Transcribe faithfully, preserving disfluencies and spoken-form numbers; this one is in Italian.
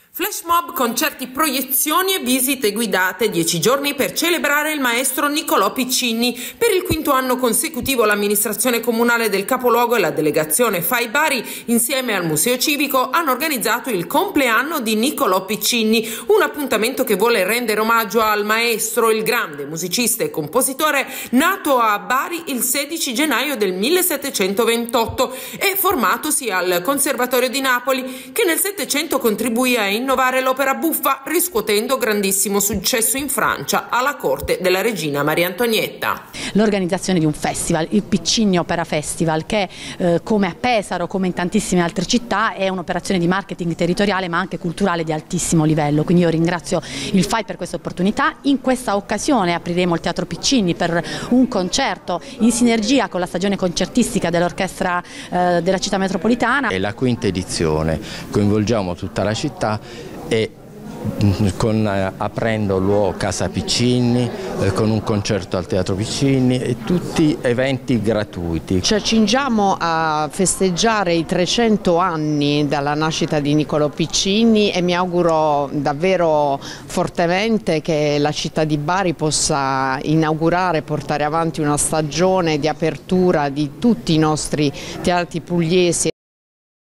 Flash mob, concerti, proiezioni e visite guidate, dieci giorni per celebrare il maestro Niccolò Piccinni. Per il quinto anno consecutivo l'amministrazione comunale del capoluogo e la delegazione F A I Bari, insieme al Museo Civico, hanno organizzato il compleanno di Niccolò Piccinni, un appuntamento che vuole rendere omaggio al maestro, il grande musicista e compositore, nato a Bari il sedici gennaio del millesettecentoventotto e formatosi al Conservatorio di Napoli, che nel Settecento contribuì a innovare l'opera buffa, riscuotendo grandissimo successo in Francia alla corte della regina Maria Antonietta. L'organizzazione di un festival, il Piccinni Opera Festival, che eh, come a Pesaro, come in tantissime altre città, è un'operazione di marketing territoriale ma anche culturale di altissimo livello. Quindi io ringrazio il F A I per questa opportunità. In questa occasione apriremo il Teatro Piccinni per un concerto in sinergia con la stagione concertistica dell'orchestra eh, della città metropolitana. È la quinta edizione, coinvolgiamo tutta la città e con, eh, aprendo l'U O Casa Piccinni, eh, con un concerto al Teatro Piccinni e tutti eventi gratuiti. Ci accingiamo a festeggiare i trecento anni dalla nascita di Niccolò Piccinni e mi auguro davvero fortemente che la città di Bari possa inaugurare, portare avanti una stagione di apertura di tutti i nostri teatri pugliesi.